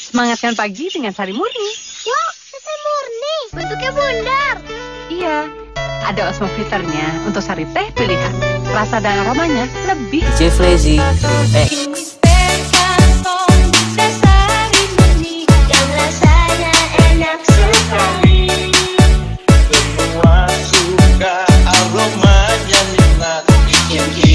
Semangatkan pagi dengan sari murni. Wow, sari murni. Bentuknya bundar. Iya, ada osmofilternya untuk sari teh pilihan. Rasa dan aromanya lebih. DJ Flazy X. Semua suka aromanya nikmat, bikin